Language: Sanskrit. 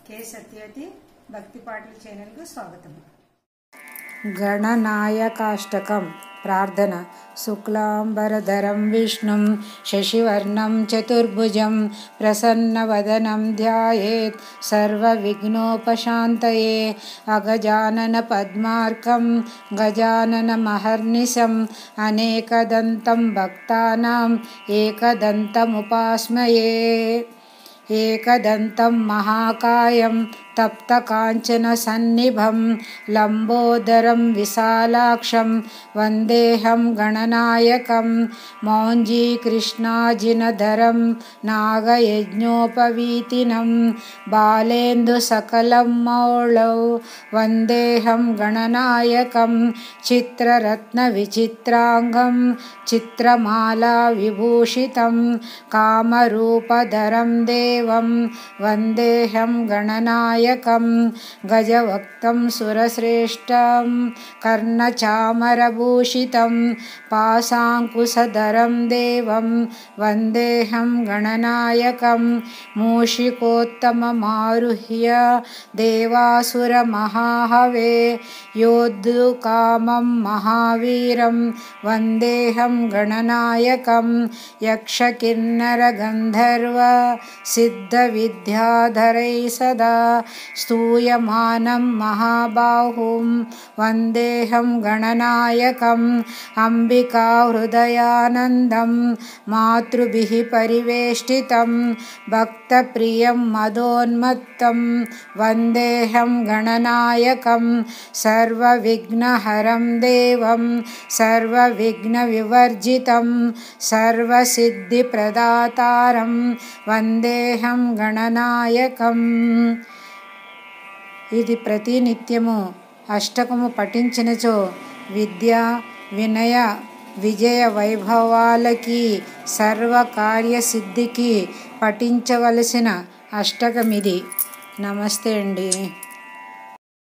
के सत्यवती भक्ति पाटल चैनल को स्वागतम। गणनायकाष्टकं प्रार्थना। शुक्लांबरधरं विष्णुं शशिवर्णं चतुर्भुजं प्रसन्नवदनं ध्यायेत् सर्वविघ्नोपशान्तये। अगजाननपद्मार्कं गजाननमहर्निशम् अनेकदन्तं भक्तानाम् एकदन्तमुपास्महे। एकदन्तं महाकायं तप्तकाञ्चनसन्निभं लम्बोदरं विशालाक्षं वन्देऽहं गणनायकं। मौञ्जीकृष्णाजिनधरं नागयज्ञोपवीतिनं बालेन्दुसकलं मौळौ वन्देऽहं गणनायकं। चित्ररत्नविचित्राङ्गं चित्रमालाविभूषितं कामरूपधरं देवं वन्देऽहं गणनायकं। गजवक्त्रं सुरश्रेष्ठं कर्णचामरभूषितं पाशाङ्कुशधरं देवं वन्देऽहं गणनायकं। मूषिकोत्तममारुह्य देवासुरमहाहवे योद्धुकामं महावीरं वन्देऽहं गणनायकं। यक्षकिन्नरगन्धर्व सिद्धविद्याधरैः सदा स्तूयमानं महाबाहुं वन्देऽहं गणनायकम्। अम्बिकाहृदयानन्दं मातृभिः परिवेष्टितं भक्तप्रियं मदोन्मत्तं वन्देऽहं गणनायकं। सर्वविघ्नहरं देवं सर्वविघ्नविवर्जितं सर्वसिद्धिप्रदातारं वन्देऽहं गणनायकम्। ఇది ప్రతినిత్యము అష్టకము పఠించినచో విద్య వినయ విజయ వైభవాలకి సర్వకార్య సిద్ధికి పఠించవలసిన అష్టకమిది. నమస్తే అండి.